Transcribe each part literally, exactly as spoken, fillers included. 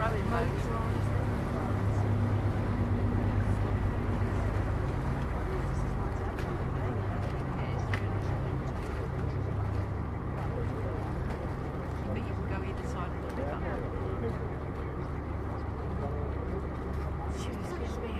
rowing boat. But you can go either side of the river. Excuse me.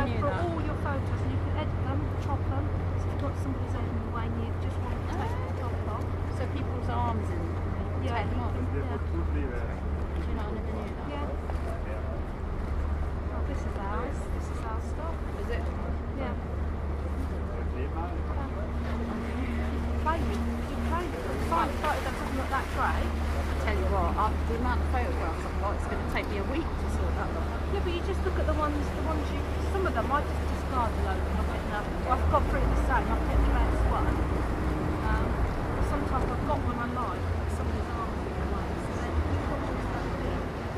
never knew for that. all your photos, and you can edit them, chop them. So if you've got somebody's head in the way and you just want to take the top off. So people's arms and Yeah, take them you off. can- Do you know, I never knew that. Yeah. Oh, this is ours. This is our stuff. Is it? Yeah. Play with it. You play with it. Fine, it's like it doesn't look that great. I tell you what, after the amount of photographs I've got, it's going to take me a week to sort that lot. Yeah, but you just look at the ones, the ones you. Some of them I just discard the load and I've got enough. I've got three the same. I've kept the best one. Um, sometimes I've got one I like, but somebody's arms in the way. So then you watch what's that thing.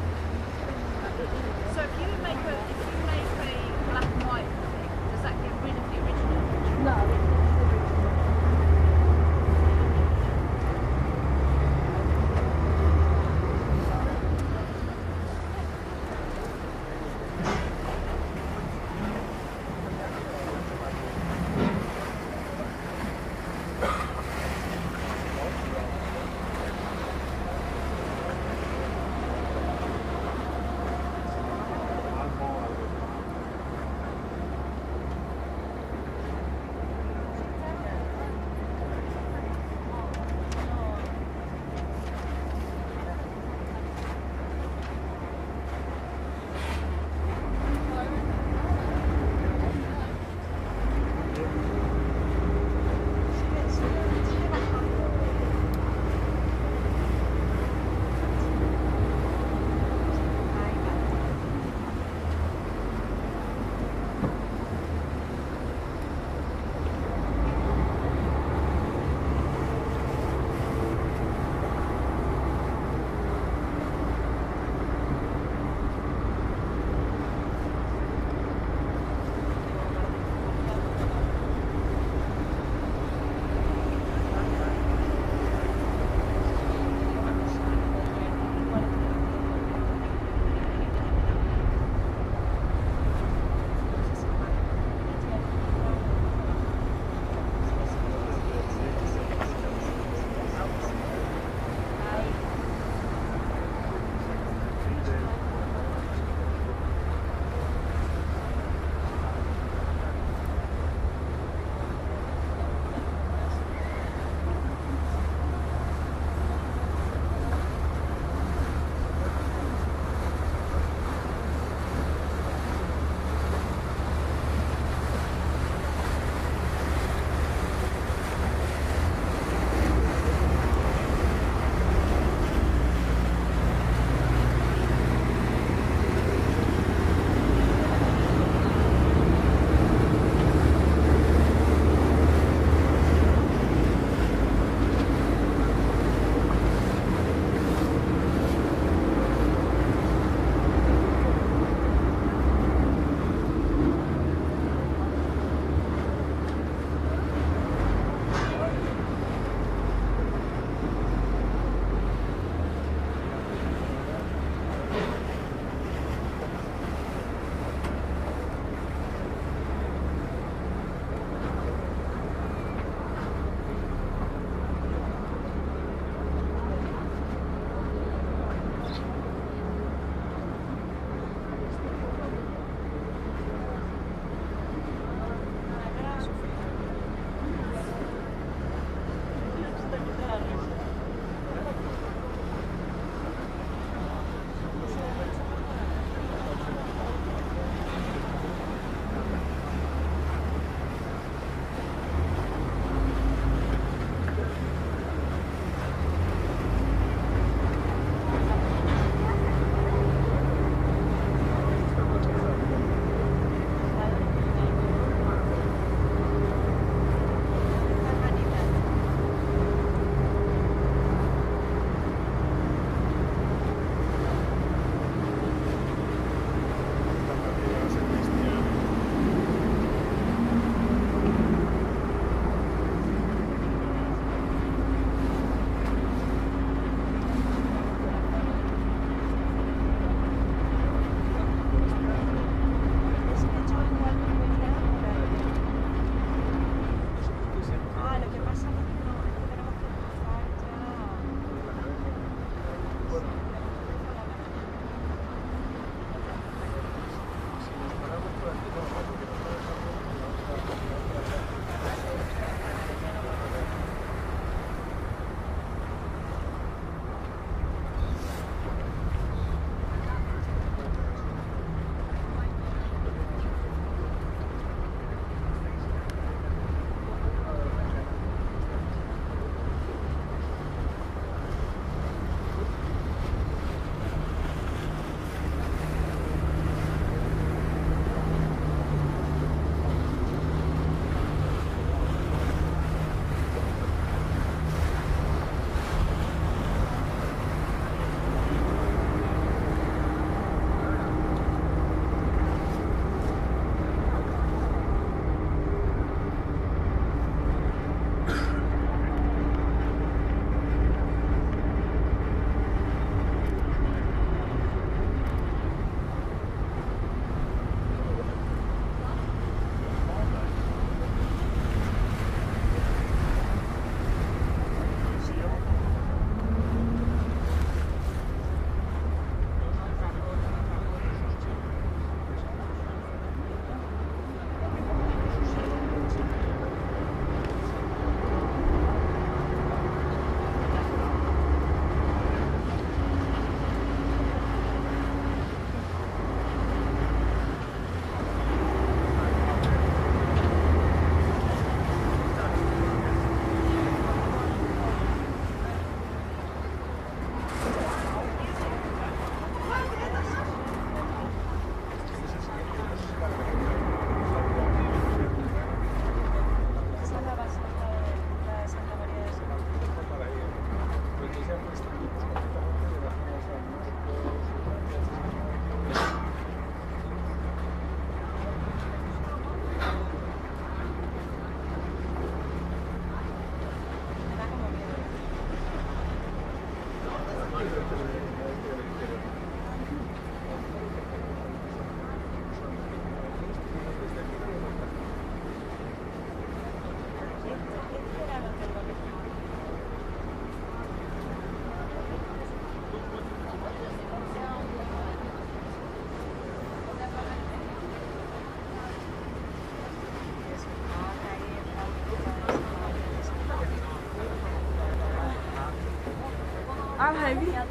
So if you make a, if you make a black and white thing, does that get rid of the original? No, it's the original.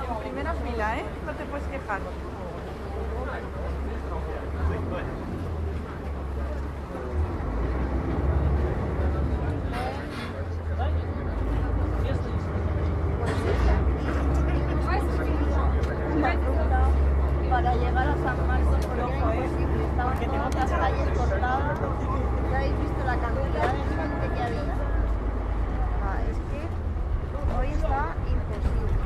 Primera fila, ¿eh? No te puedes quejar. Para llegar a San Marcos, pero era imposible. Estaban todas las calles cortadas. ¿Ya habéis visto la cantidad de gente que había? Ah, es que hoy está imposible.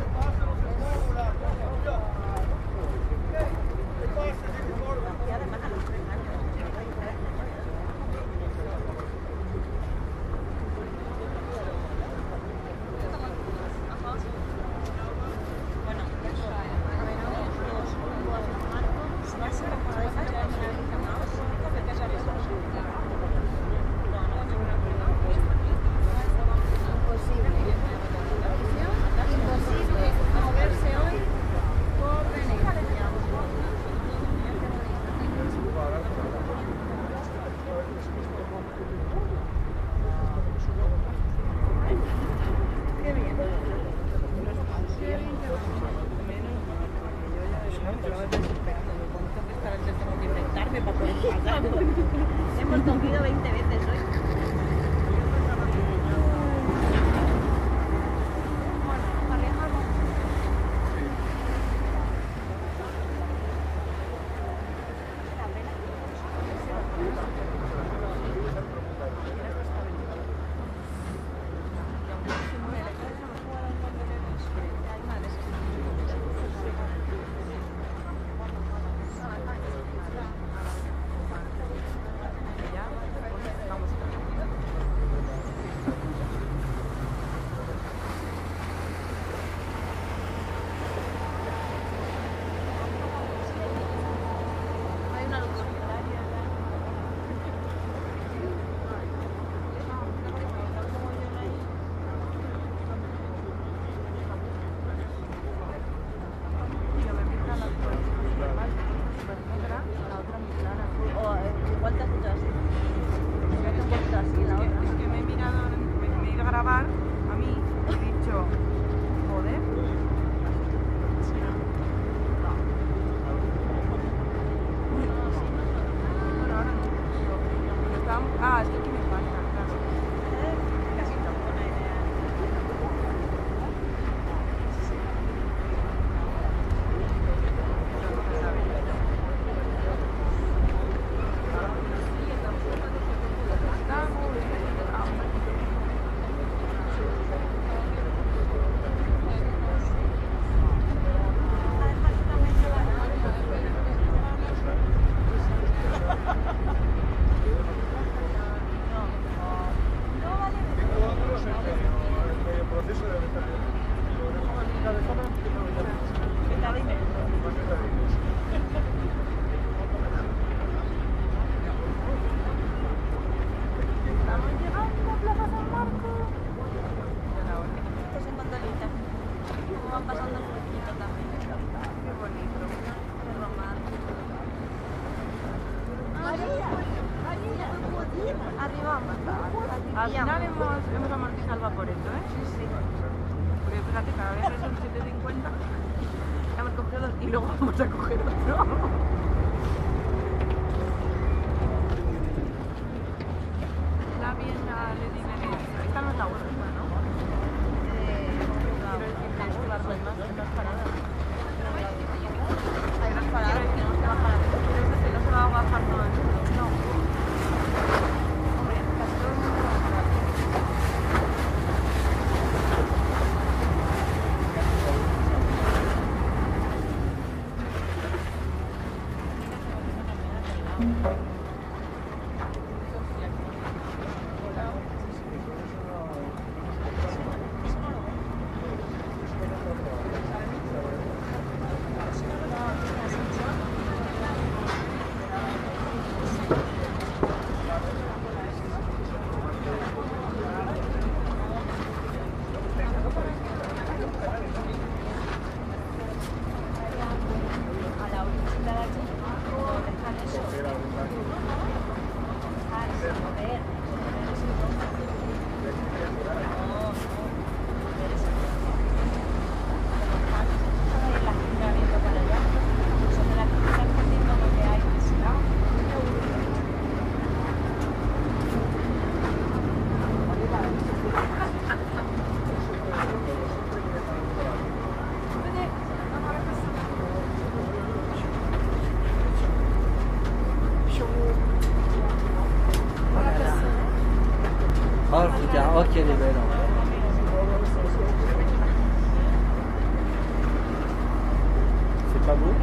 Hemos comido veinte veces hoy. Ah, es que aquí me falta, claro. Casi tampoco una idea. Al final hemos, hemos amortizado el vaporeto, ¿eh? Sí, sí. Porque fíjate, cada vez son siete cincuenta. Hemos cogido dos y luego vamos a coger otro. La bien la Lady Venezia. Esta no es la última, ¿no? Eh, Quiero decir, las las demás, las paradas. hay unas paradas que no se bajan. Pero eso sí, no se va a bajar todo el mundo. No. Hombre, casi todo el mundo va a bajar. A la orilla de la chica, dejan eso. Regarde, oh qu'elle est belle. Hein. C'est pas beau?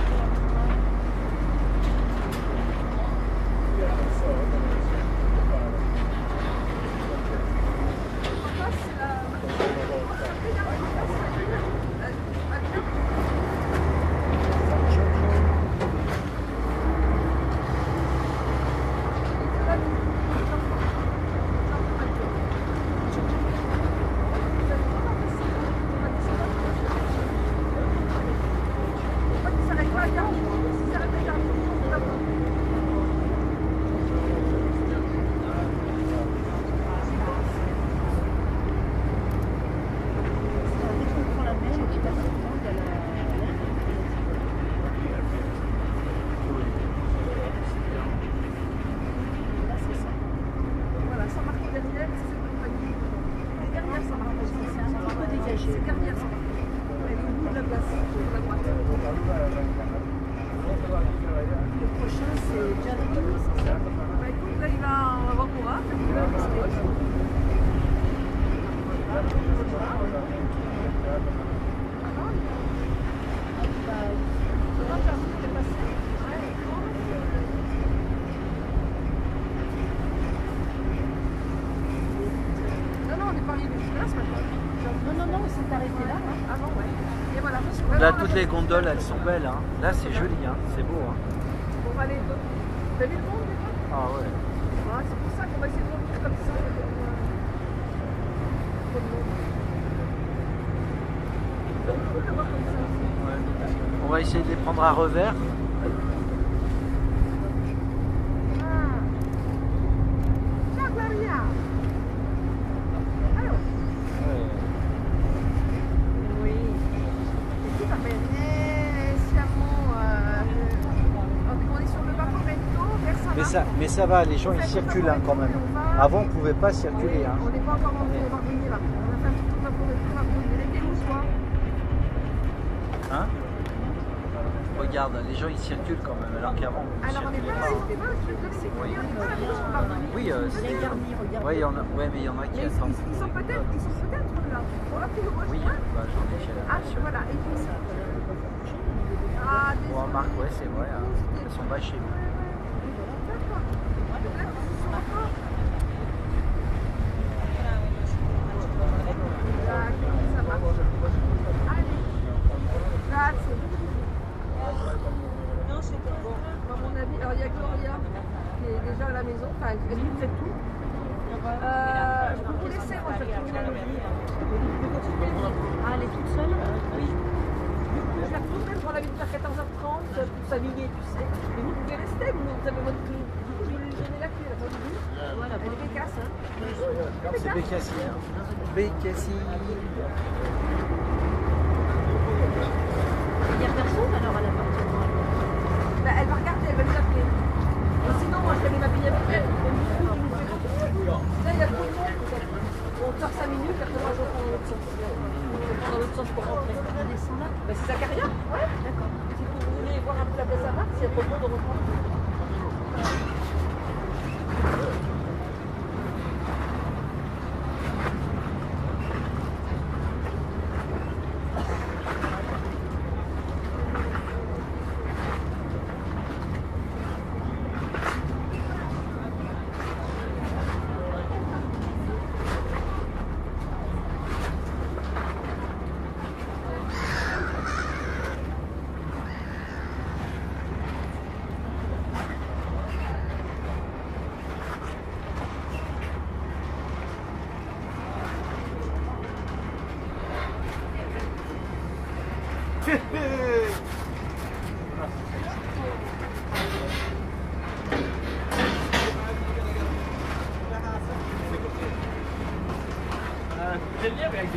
Là, toutes les gondoles, elles sont belles. Hein. Là, c'est joli, hein. C'est beau. Hein. On va aller. T'as vu le monde déjà? Ah ouais. Ouais, c'est pour ça qu'on va essayer de revenir comme ça. Ouais. On va essayer de les prendre à revers. Mais ça, mais ça va, les gens ils circulent hein, quand même. Avant on ne pouvait pas circuler. Hein. On n'est pas encore rentré, on va revenir là. On a fait un petit tour pour on va revenir. Les gars, ou quoi? Hein? Regarde, les gens ils circulent quand même, alors qu'avant on Alors on n'est pas là, c'était pas le truc de sécurité, on n'est pas là, on va revenir. Oui, euh, c'est... Ouais, il y en a... ouais, mais il y en a qui attendent. Ils sont peut-être ils sont peut-être là. On va plus le rejoindre. Oui, bah, j'en ai chez la Ah, voilà, et puis ça. Ah, des... Bon, Marc, ouais, c'est vrai, hein. Elles sont bâchées. Alors il y a Gloria qui est déjà à la maison, enfin elle nous fait tout. Euh, je peux vous laisser, moi je vais terminer la nuit. Ah, elle est toute seule? Oui. Je la retrouve même pour la visite vers quatorze heures trente pour s'habiller, tu sais. Mais vous pouvez rester, vous avez votre clé. Du coup, je vais lui donner la clé, la bonne vue. Voilà, elle est bécasse, hein. C'est Bécassi. Hein. Bécassi. Il n'y a personne alors à l'appartement? Bah, elle va regarder, elle va nous appeler. Et sinon, moi, je vais aller m'habiller avec elle. Là, il y a trop de monde. On sort cinq minutes, après moi, je reprends dans l'autre sens. Je prends dans l'autre sens pour rentrer. On descend là? Bah, c'est Zacharia. Ouais, d'accord. Si vous voulez voir un peu la place à Marc, s'il y a trop de monde, on reprend. J'aime bien, mais avec des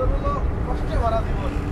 কষ্টে ভরা জীবন